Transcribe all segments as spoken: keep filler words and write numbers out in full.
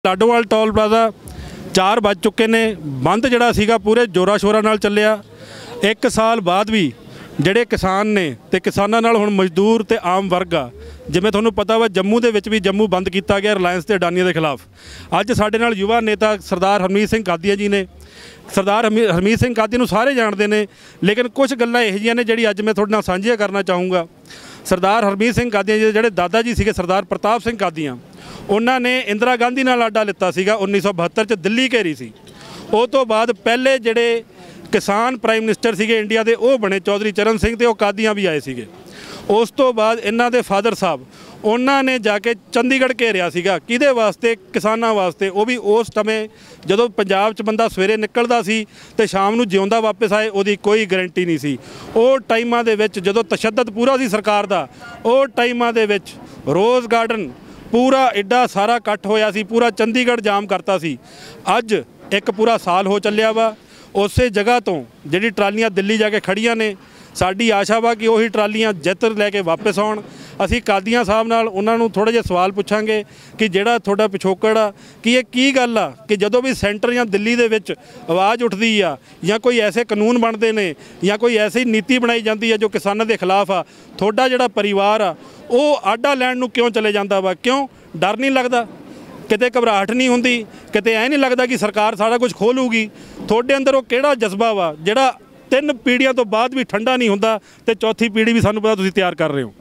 Ladowal toll plaza चार बज चुके ने। बंद जिहड़ा सीगा पूरे जोरा शोरा नाल चलिया। एक साल बाद भी ਜਿਹੜੇ किसान ने ते किसानां नाल हुण मजदूर ते आम वर्ग आ, जिवें तुहानूं पता वा जम्मू दे विच भी जम्मू बंद किया गया रिलायंस ते अडानिया के खिलाफ। अज साडे नाल युवा नेता सरदार हरमीत सिंह कादिया जी ने। सरदार हरमीत सिंह कादिया नूं सारे जाणदे ने, लेकिन कुछ गल्लां इहो जिहियां ने जिहड़ी अज मैं तुहाडे नाल साझीआं करना चाहूँगा। सरदार हरमीत सिंह कादिया जी ਜਿਹੜੇ दादा जी सीगे सरदार प्रताप सिंह कादिया, उन्होंने इंदिरा गांधी नाल आडा लिता सीगा उन्नीस सौ बहत्तर च दिल्ली घेरी सी। उस तो बाद पहले जिहड़े किसान प्राइम मिनिस्टर सीगे इंडिया के वो बने चौधरी चरण सिंह ते वो कादियां भी आए सीगे। उस तो बाद इन्हां दे फादर साहब उन्होंने जाके चंडीगढ़ घेरिया सीगा किहदे वास्ते, किसानां वास्ते। वो भी उस समय जदों पंजाब च बंदा सवेरे निकलदा सी ते शाम नूं जिउंदा वापस आए उहदी कोई गारंटी नहीं सी। ਉਹ टाइमां दे विच जदों तशद्दद पूरा सी सरकार दा, ਉਹ टाइमां दे विच रोज़ गार्डन पूरा एडा सारा इकट्ठ होया सी, पूरा चंडीगढ़ जाम करता सी। अज एक पूरा साल हो चलिया वा। उस जगह तो जिहड़ी ट्रालियां दिल्ली जाके खड़ियां ने, साडी आशा वा कि उही ट्रालियां जित लैके वापस आउण। असी कादियां साहब नाल उन्हां नूं थोड़े जिहे सवाल पुछांगे कि जिहड़ा तुहाडा पिछोकड़ आ कि ये की गल आ कि जदों भी सेंटर या दिल्ली दे विच आवाज़ उठदी आ या कोई ऐसे कानून बनते ने या कोई ऐसी नीति बनाई जाती है जो किसानां दे खिलाफ आ, तुहाडा जिहड़ा परिवार आ वो आडा लैण नूं क्यों चले जांदा वा? क्यों डर नहीं लगदा? किते घबराहट नहीं हुंदी? किते ऐ नहीं लगदा कि सरकार सारा कुछ खोह लूगी? तुहाडे अंदर वो किहड़ा जज्बा वा जिहड़ा तीन पीढ़ियां तो बाद भी ठंडा नहीं हुंदा ते चौथी पीढ़ी भी सानूं पता तुसीं तैयार कर रहे हो?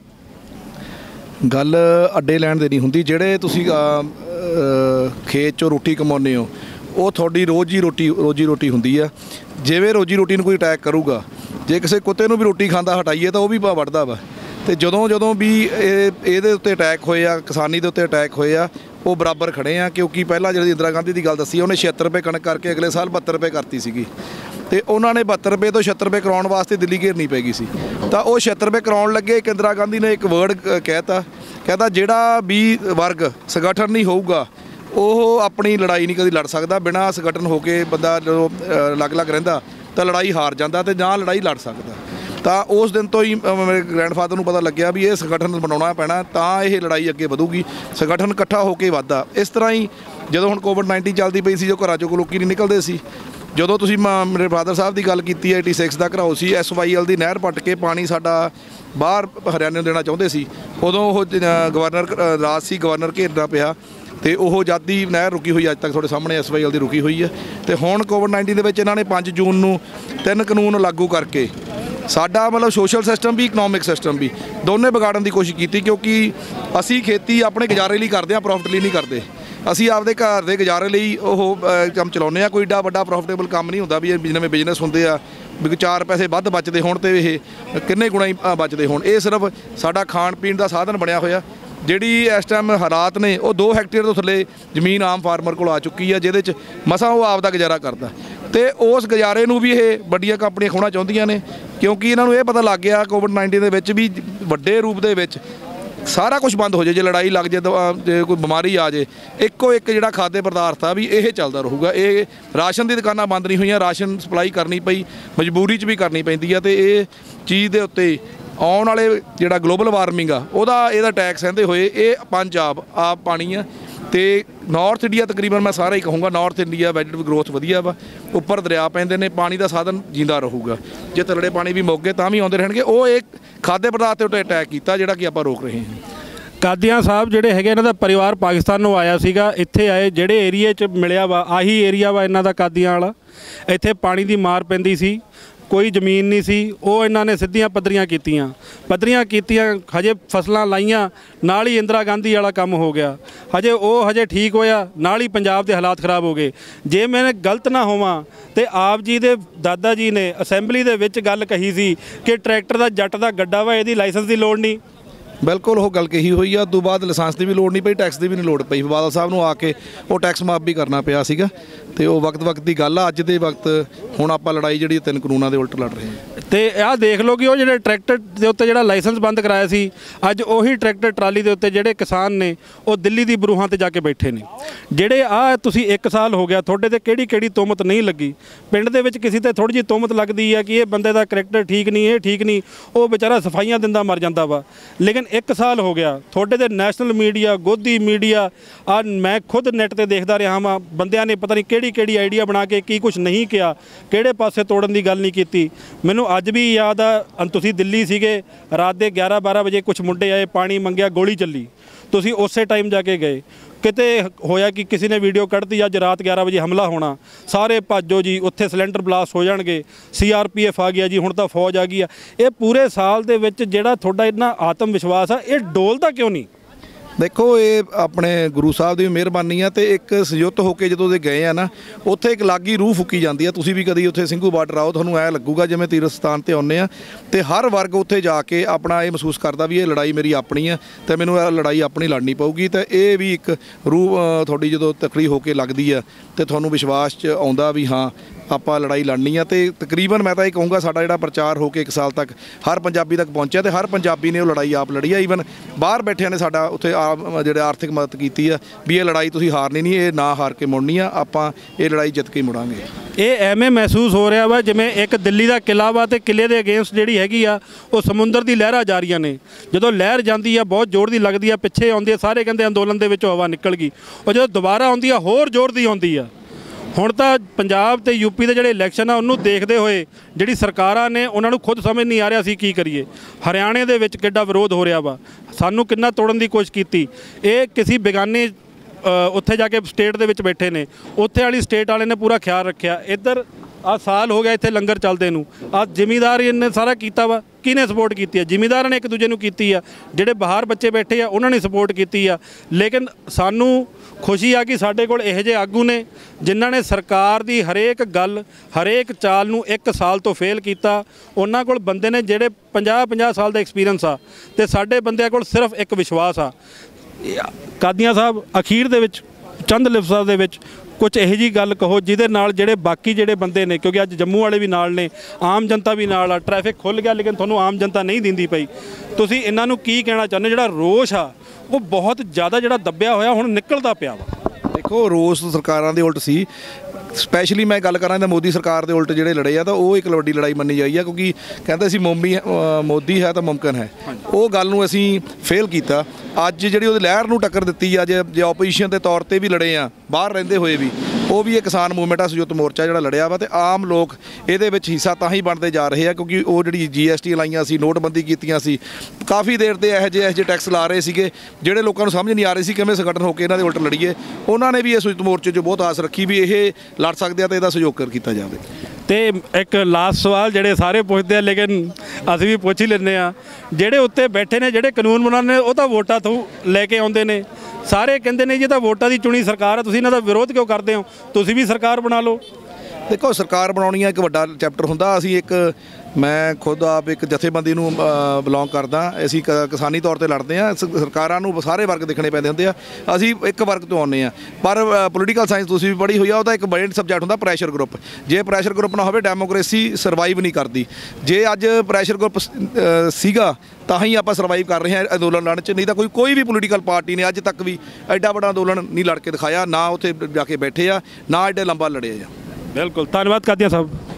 गल अड्डे लैण दे नहीं हुंदी। जिहड़े तुसीं खेत चों रोटी कमाउने हो वो थोड़ी रोजी रोटी रोजी रोटी हुंदी आ। जिवें रोजी रोटी नूं कोई अटैक करूगा, जे किसी कुत्ते नूं भी रोटी खांदा हटाइए तो वो भी वड़दा वा। तो जदों जदों भी ये उत्ते अटैक होए आ, किसानी दे उत्ते अटैक होए आ, वो बराबर खड़े आ। क्योंकि पहला जी इंदिरा गांधी की गल दसी, उन्हें छिहत्तर रुपये कणक करके अगले साल बहत्तर रुपये करती सी। तो उन्होंने बहत्तर रुपये तो छिहत्तर रुपये कराने वास्ते दिल्ली घेरनी पैगी सी। तो वो छिहत्तर रुपये कराने लगे, एक इंदिरा गांधी ने एक वर्ड कहता, कहता जिहड़ा भी वर्ग संगठन नहीं होऊगा वो अपनी लड़ाई नहीं कभी लड़ सकता। बिना संगठन होके बंदा जो अलग अलग रहिंदा तो लड़ाई हार जाता तो ना लड़ाई लड़ सकता। तो उस दिन तो ही मेरे ग्रैंडफादर को पता लग्या भी ये संगठन बनाना पैना, तो ये लड़ाई अगे वधूगी। संगठन इकट्ठा होकर वधदा। इस तरह ही जो हुण कोविड नाइनटीन चलती पई सी, जो घरां चों लोग नहीं निकलते सी, ਜਦੋਂ ਤੁਸੀਂ मेरे फादर साहब की गल की एटी सिक्स का घराओ सी, एस वाई एल की नहर पट के पानी साडा बाहर हरियाणे देना चाहते सी। उदों वो गवर्नर राज सी, गवर्नर घेरना पिया तो वह जद की नहर रुकी हुई, अज तक थोड़े सामने एस वाई एल की रुकी हुई है। तो हुण कोविड नाइनटीन के इन्होंने पाँच जून नूं तीन कानून लागू करके साडा मतलब सोशल सिस्टम भी इकनॉमिक सिस्टम भी दोनों बिगाड़न की कोशिश की। क्योंकि असी खेती अपने गुजारे लिए करते हैं, प्रॉफिट लिए नहीं करते। असी आपदे घर के गुजारे लिए वो काम चलाउने आ। कोई एडा वड्डा प्रॉफिटेबल काम नहीं होंदा भी जिवें बिजनेस होंदे आ भी चार पैसे वध बचते होण ते ये किन्ने गुणा ही बचते होण। ये सिर्फ साडा खाण पीण का साधन बनया होया। जिहड़ी इस टाइम हालात ने वो दो हैक्टेयर तो थल्ले जमीन आम फार्मर कोल आ चुकी है, जिहदे च मसां वो आपदा गुजारा करदा। तो उस गुजारे नूं भी ये वड्डियां कंपनियां खोना चाहुंदियां ने। क्योंकि इन्हां नूं ये पता लग गया कोविड नाइनटीन दे विच भी वड्डे रूप दे विच सारा कुछ बंद हो जाए, जो लड़ाई लग जाए, जो कोई बीमारी आ जाए, एको एक जिहड़ा खाद्य पदार्थ आ भी ये चलता रहूगा। ये राशन की दुकानां बंद नहीं हुई, राशन सप्लाई करनी पई, मजबूरी च भी करनी पैंदी है। तो ये चीज़ के उत्ते आने वाले जिहड़ा ग्लोबल वार्मिंग आ उहदा इहदा टैक्स सहंदे होए ये पंजाब आप पानी आ। तो नॉर्थ इंडिया तकरीबन मैं सारा ही कहूँगा नॉर्थ इंडिया वैजीटेबल ग्रोथ वधिया वा, उपर दरिया पैंदे ने, पानी का साधन जींदा रहूगा। जे थल्ले पानी भी मुक गए तां भी आउंदे रहणगे। वो एक खाद्य पदार्थ उत्ते अटैक किया जिहड़ा कि आपां रोक रहे हैं। कादियां साहब जिहड़े हैगे इन्हां दा परिवार पाकिस्तान नूं आया सीगा, इत्थे आए जिहड़े एरिए च मिलिया वा आही एरिया वा इन्हां दा कादियां वाला। इत्थे पानी की मार पैंदी सी, कोई जमीन नहीं सी, वो इन्होंने सीधियां पद्धरियां कीतियां पद्धरियां कीतियां हजे फसलां लाइयां, नाल ही इंदिरा गांधी वाला काम हो गया। हजे वो हजे ठीक होया, नाल ही पंजाब के हालात खराब हो गए। जे मैं गलत ना होवां तो आप जी दे दादा जी ने असैंबली दे विच गल कही सी कि ट्रैक्टर का जट का गड्ढा वा, इहदी लाइसेंस की लोड़ नहीं। बिल्कुल वो गल कही हुई है। उस बाद लाइसेंस की भी लोड़ नहीं पई, टैक्स की भी नहीं लोड़ पई। बादल साहब नूं आके वो टैक्स माफ भी करना पिया सीगा। तो वो वक्त वक्त की गल आ। अज के वक्त हुण आपां लड़ाई जिहड़ी तीन कानूनां दे उल्ट लड़ रहे हैं। तो आह देख लो कि वो जिहड़े ट्रैक्टर के उत्ते जिहड़ा लाइसेंस बंद कराया सी, अज उही ट्रैक्टर ट्राली के उत्ते जिहड़े किसान ने वो दिल्ली की बरूहां ते जाके बैठे ने। जिहड़े आ तुसीं एक साल हो गया तुहाडे ते किहड़ी किहड़ी तुहमत नहीं लगी, पिंड दे विच किसी ते थोड़ी जी तुहमत लगदी है कि ये बंदे दा करैक्टर ठीक नहीं, ये ठीक नहीं, वो बेचारा सफाइयां दिंदा मर जांदा वा। लेकिन एक साल हो गया थोड़े तो नैशनल मीडिया गोदी मीडिया आ मैं खुद नैट ते देखदा रहा हाँ बंदियां ने पता नहीं किहड़ी किहड़ी आइडिया बना के की कुछ नहीं किया किहड़े पासे तोड़न की गल नहीं की। मैनू अज भी याद आ तुसीं दिल्ली सीगे रात के ग्यारह बारह बजे कुछ मुंडे आए पानी मंगया गोली चली तुसीं उस टाइम जाके गए किते होया कि किसी ने वीडियो कढ़ती अज रात ग्यारह बजे हमला होना सारे भजो जी उत्थे सिलेंडर ब्लास्ट हो जाणगे सी आर पी एफ आ गया जी हुण तां फौज आ गई है। ये पूरे साल दे विच जिहड़ा तुहाडा इन्ना आत्म विश्वास आ ये डोलदा क्यों नहीं? देखो ये अपने गुरु साहब की मेहरबानी है तो एक संयुक्त होकर जो गए हैं ना उत्थे एक अलग ही रूह फुकी जाती है। तुसीं भी कभी उत्थे ਸਿੰਘੂ बार्डर आओ तुहानूं ऐ लगूगा जिवें तीर्थ स्थान ते आउंदे आ ते हर वर्ग उत्थे जाके अपना ये महसूस करता भी ये लड़ाई मेरी अपनी है तो मैनूं ये लड़ाई अपनी लड़नी पऊगी। तो ये भी एक रूह तुहाडी जदों तकड़ी होकर लगदी है तो तुहानूं विश्वास च आउंदा भी हाँ ਆਪਾਂ लड़ाई लड़नी है। तो तकरीबन मैं तो ये कहूँगा साडा जिहड़ा प्रचार हो के एक साल तक हर पंजाबी तक पहुँचा तो हर पंजाबी ने वो लड़ाई आप लड़ी है। ईवन बाहर बैठिया ने साडा उत्थे जिहड़े आर्थिक मदद की है भी ये लड़ाई तुसीं हारनी नहीं ये ना हार के मुड़नी आ आपां ये लड़ाई जित के मुड़ांगे। ये एवें महसूस हो रहा वा जिवें एक दिल्ली का किला वा ते किले के अगेंस्ट जिहड़ी हैगी आ वो समुंदर की लहरां जा रही ने जदों लहर जाती है बहुत जोर की लगती है पिछे आउंदी है सारे कहंदे अंदोलन दे विचों हवा निकल गई और जो दोबारा आउंदी है होर जोर की आउंदी है। ਹੁਣ ਤਾਂ ਪੰਜਾਬ ਤੇ ਯੂਪੀ ਦੇ ਜਿਹੜੇ ਇਲੈਕਸ਼ਨ ਆ ਉਹਨੂੰ ਦੇਖਦੇ ਹੋਏ ਜਿਹੜੀ ਸਰਕਾਰਾਂ ਨੇ ਉਹਨਾਂ ਨੂੰ ਖੁਦ ਸਮਝ ਨਹੀਂ ਆ ਰਿਹਾ ਸੀ ਕੀ ਕਰੀਏ। ਹਰਿਆਣੇ ਦੇ ਵਿੱਚ ਕਿੱਡਾ ਵਿਰੋਧ ਹੋ ਰਿਹਾ ਵਾ ਸਾਨੂੰ ਕਿੰਨਾ ਤੋੜਨ ਦੀ ਕੋਸ਼ਿਸ਼ ਕੀਤੀ ਇਹ ਕਿਸੇ ਬੇਗਾਨੇ ਉੱਥੇ ਜਾ ਕੇ ਸਟੇਟ ਦੇ ਵਿੱਚ ਬੈਠੇ ਨੇ ਉੱਥੇ ਵਾਲੀ ਸਟੇਟ ਵਾਲੇ ਨੇ ਪੂਰਾ ਖਿਆਲ ਰੱਖਿਆ। ਇੱਧਰ आ साल हो गया इत्थे लंगर चलते नूं आ जिमीदार ने सारा कीता वा किने सपोर्ट की है जिमीदार ने एक दूजे नूं कीती आ जिहड़े बाहर बच्चे बैठे आ उन्होंने सपोर्ट की आ। लेकिन सानू खुशी आ कि साडे कोल इहो जिहे आगू ने जिन्हां ने सरकार दी हरेक गल हरेक चाल नूं एक साल तो फेल कीता। उन्हां कोल बंदे ने जिहड़े पचास पचास साल दा एक्सपीरियंस आ ते साडे बंदिआं कोल सिर्फ एक विश्वास आ। कादियां साहब अखीर दे विच चंद लिफ्ज़ां दे विच कुछ यही जी गल कहो जिहदे नाल जिहड़े बाकी जिहड़े बंदे ने क्योंकि अज जम्मू वाले भी नाल ने आम जनता भी नाल आ ट्रैफिक खुल गया लेकिन तुहानूं आम जनता नहीं दिंदी पई तुसीं इन्हां नूं की कहना चाहुंदे जिहड़ा रोष आ वो बहुत ज़्यादा जिहड़ा दब्बिया होया हुण निकलदा पिया वा। देखो रोस सरकारां दे उल्ट सी स्पैशली मैं गल करा मोदी सरकार के उल्ट जिहड़े लड़े आ तो वो एक वड्डी लड़ाई मन्नी जाई है क्योंकि कहते सी मोमी मोदी है तो मुमकिन है वो गल नूं असीं फेल कीता। अज जिहड़ी उहदी लहर नूं टक्कर दित्ती आ जे जे ओपोजिशन के तौर पर भी लड़े आ बाहर रहिंदे होए भी वो भी एक किसान मूवमेंट आ संयुक्त मोर्चा जिहड़ा लड़िया वा ते आम लोग इहदे विच हिस्सा तां ही बनते जा रहे हैं क्योंकि वो जिहड़ी जी एस टी लाइयां सी नोटबंदी कीतियां सी काफ़ी देर ते इहो ਜਿਹੇ ਇਹੋ ਜਿਹੇ टैक्स ला रहे ਸੀਗੇ ਜਿਹੜੇ लोगों को समझ नहीं आ रही सी किवें संगठन होकर इन्हां दे उल्ट लड़ीए। उन्होंने भी इस संयुक्त मोर्चे 'ਚ बहुत आस रखी भी ये लड़ सकते हैं तो इसका सहयोग कर किया जाए। तो एक लास्ट सवाल जिहड़े सारे पुछते हैं लेकिन असीं भी पुछ ही लैंदे आ जिहड़े उत्ते बैठे ने जिहड़े कानून बनाने वो तो वोटां तो लैके आउंदे ने सारे कहंदे ने जी तां वोटां दी चुनी सरकार है तुसीं इन्हां दा विरोध क्यों करदे हो तुसीं भी सरकार बना लो। देखो सरकार बनाउणी एक वड्डा चैप्टर हुंदा असीं एक मैं खुद आप एक जथेबंदी नूं बिलोंग करदा असीं किसानी तौर पर लड़ते हैं सरकारां नूं सारे वर्ग देखने पैंदे हुंदे आ असीं एक वर्ग तो आउंदे आ पर पोलीटिकल साइंस तुसीं भी पढ़ी होई आ ਉਹਦਾ एक बड़े सबजैक्ट हुंदा प्रैशर ग्रुप जे प्रैशर ग्रुप ना होवे डेमोक्रेसी सर्वाइव नहीं करती जे अज प्रैशर ग्रुप सीगा ਤਾਂ ਹੀ ਆਪਾਂ ਸਰਵਾਈਵ ਕਰ ਰਹੇ ਹਾਂ ਅੰਦੋਲਨ ਲੜਨ 'ਚ नहीं तो कोई कोई भी पोलीटिकल पार्टी ने अज तक भी एडा बड़ा अंदोलन नहीं लड़ के दिखाया ना उत्थे जाके बैठे आ ना एडे लंबा लड़े आ। बिल्कुल धन्यवाद कादियां साहब।